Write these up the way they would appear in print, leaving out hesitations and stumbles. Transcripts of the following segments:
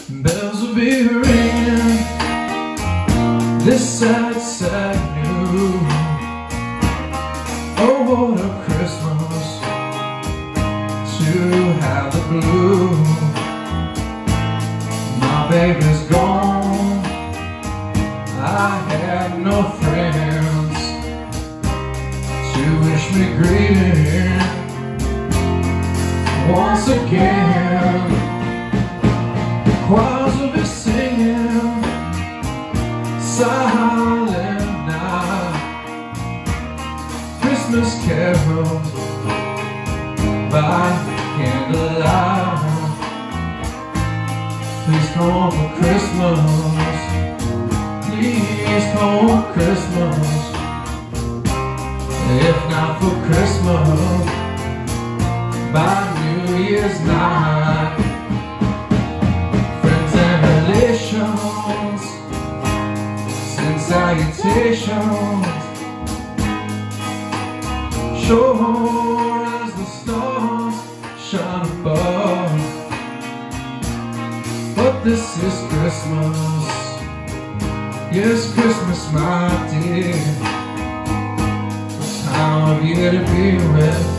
Bells will be ringing this sad, sad news. Oh, what a Christmas to have the blues. My baby's gone, I have no friends to wish me greeting once again. Choirs will be singing silent night, Christmas carols by candlelight. Please come for Christmas, please come for Christmas. If not for Christmas, by New Year's night. Friends and relations send salutations, sure as the stars shine above. But this is Christmas, yes, Christmas, my dear, the time of year to be with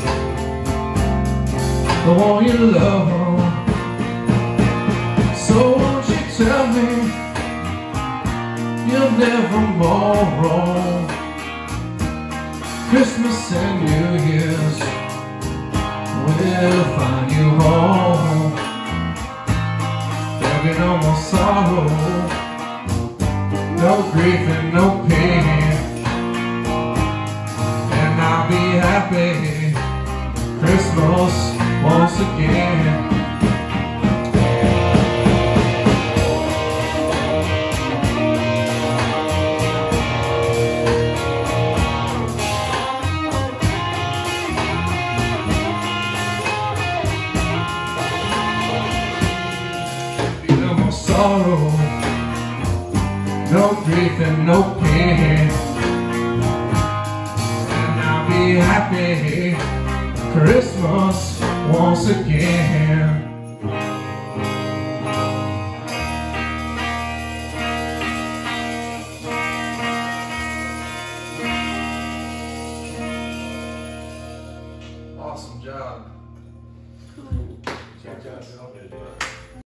the one you love. So won't you tell me you'll never more wrong? Christmas and New Year's will find you home. There'll be no more sorrow, no grief and no pain, and I'll be happy Christmas once again. No more sorrow, no grief and no pain, and I'll be happy Christmas once again. Awesome job. Good job.